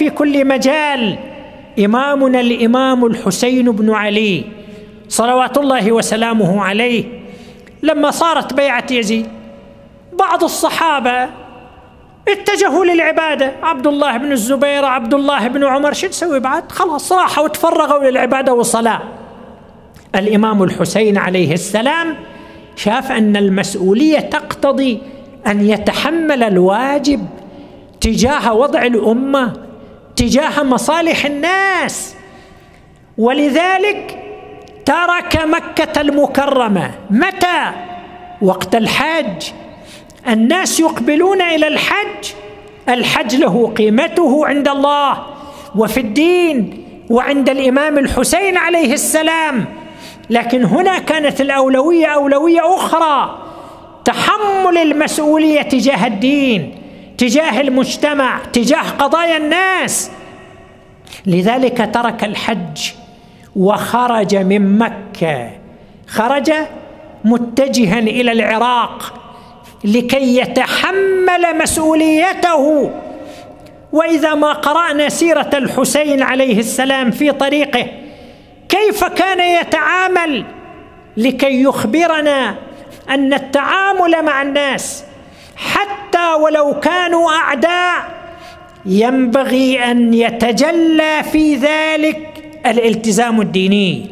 في كل مجال. إمامنا الإمام الحسين بن علي صلوات الله وسلامه عليه، لما صارت بيعة يزيد بعض الصحابة اتجهوا للعبادة، عبد الله بن الزبير، عبد الله بن عمر، شو تسوي بعد؟ خلاص راحوا وتفرغوا للعبادة والصلاة. الإمام الحسين عليه السلام شاف أن المسؤولية تقتضي أن يتحمل الواجب تجاه وضع الأمة، تجاه مصالح الناس، ولذلك ترك مكة المكرمة. متى؟ وقت الحج. الناس يقبلون إلى الحج، الحج له قيمته عند الله وفي الدين وعند الإمام الحسين عليه السلام، لكن هنا كانت الأولوية أولوية أخرى، تحمل المسؤولية تجاه الدين، تجاه المجتمع، تجاه قضايا الناس. لذلك ترك الحج وخرج من مكة، خرج متجها إلى العراق لكي يتحمل مسؤوليته. وإذا ما قرأنا سيرة الحسين عليه السلام في طريقه كيف كان يتعامل، لكي يخبرنا أن التعامل مع الناس حتى ولو كانوا أعداء ينبغي أن يتجلى في ذلك الالتزام الديني.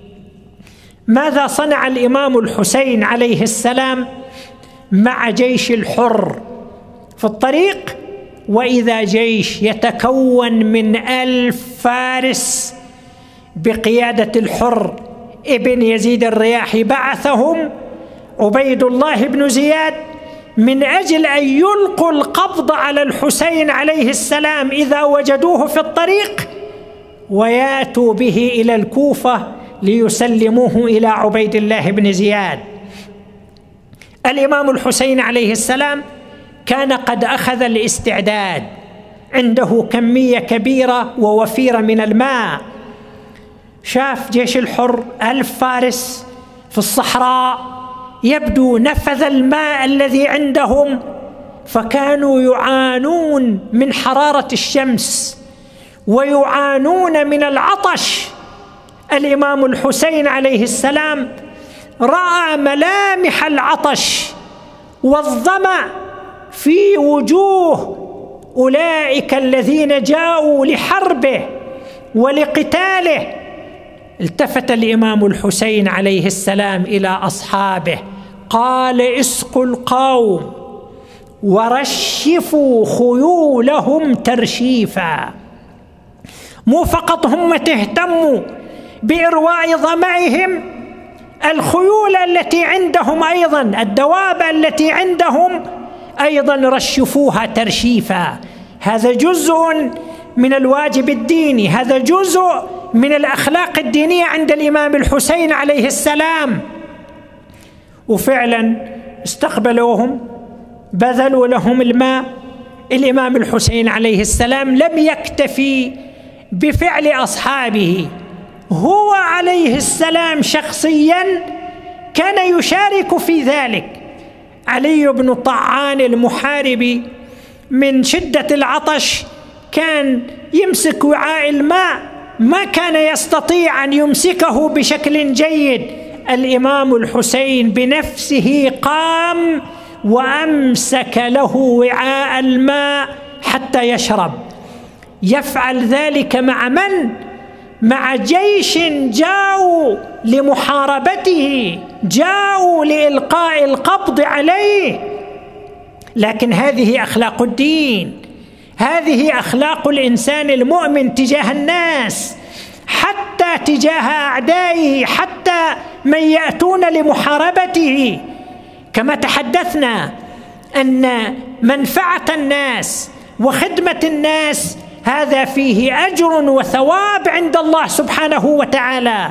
ماذا صنع الإمام الحسين عليه السلام مع جيش الحر في الطريق؟ وإذا جيش يتكون من 1000 فارس بقيادة الحر ابن يزيد الرياحي، بعثهم عبيد الله بن زياد من أجل أن يلقوا القبض على الحسين عليه السلام إذا وجدوه في الطريق، وياتوا به إلى الكوفة ليسلموه إلى عبيد الله بن زياد. الإمام الحسين عليه السلام كان قد أخذ الاستعداد، عنده كمية كبيرة ووفيرة من الماء. شاف جيش الحر 1000 فارس في الصحراء، يبدو نفذ الماء الذي عندهم، فكانوا يعانون من حرارة الشمس ويعانون من العطش. الإمام الحسين عليه السلام رأى ملامح العطش والظمأ في وجوه أولئك الذين جاءوا لحربه ولقتاله. التفت الإمام الحسين عليه السلام إلى أصحابه قال: اسقوا القوم ورشفوا خيولهم ترشيفا. مو فقط هم تهتموا بإرواء ظمأهم، الخيول التي عندهم أيضا، الدواب التي عندهم أيضا رشفوها ترشيفا. هذا جزء من الواجب الديني، هذا جزء من الأخلاق الدينية عند الإمام الحسين عليه السلام. وفعلا استقبلوهم، بذلوا لهم الماء. الإمام الحسين عليه السلام لم يكتفي بفعل أصحابه، هو عليه السلام شخصيا كان يشارك في ذلك. علي بن طعان المحاربي من شدة العطش كان يمسك وعاء الماء، ما كان يستطيع أن يمسكه بشكل جيد. الإمام الحسين بنفسه قام وأمسك له وعاء الماء حتى يشرب. يفعل ذلك مع من؟ مع جيش جاءوا لمحاربته، جاءوا لإلقاء القبض عليه. لكن هذه أخلاق الدين، هذه أخلاق الإنسان المؤمن تجاه الناس، حتى تجاه أعدائه، حتى من يأتون لمحاربته. كما تحدثنا أن منفعة الناس وخدمة الناس هذا فيه أجر وثواب عند الله سبحانه وتعالى.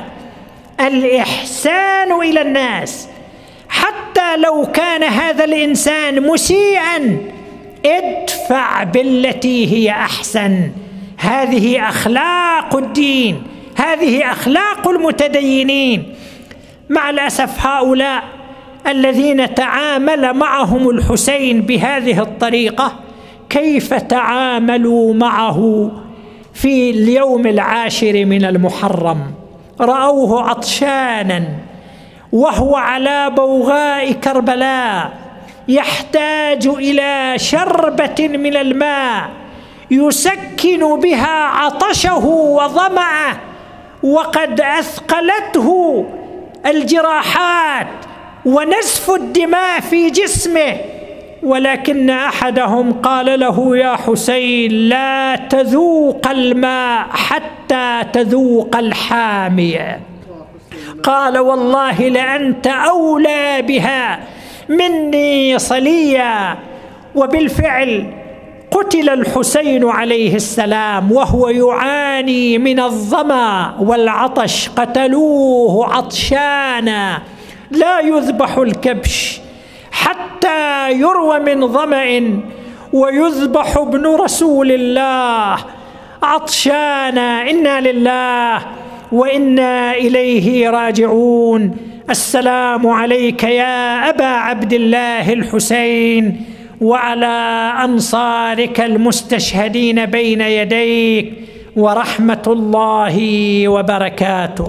الإحسان إلى الناس حتى لو كان هذا الإنسان مسيئا، ادفع بالتي هي أحسن. هذه أخلاق الدين، هذه أخلاق المتدينين. مع الأسف هؤلاء الذين تعامل معهم الحسين بهذه الطريقة كيف تعاملوا معه في اليوم 10 من المحرم، رأوه عطشانا وهو على بوغاء كربلاء يحتاج إلى شربة من الماء يسكن بها عطشه وظمأه، وقد أثقلته الجراحات ونزف الدماء في جسمه، ولكن أحدهم قال له: يا حسين، لا تذوق الماء حتى تذوق الحامية. قال: والله لأنت أولى بها مني صليا. وبالفعل قتل الحسين عليه السلام وهو يعاني من الظمأ والعطش، قتلوه عطشانا. لا يذبح الكبش حتى يروى من ظمأ، ويذبح ابن رسول الله عطشانا. إنا لله وإنا إليه راجعون. السلام عليك يا أبا عبد الله الحسين، وعلى أنصارك المستشهدين بين يديك، ورحمة الله وبركاته.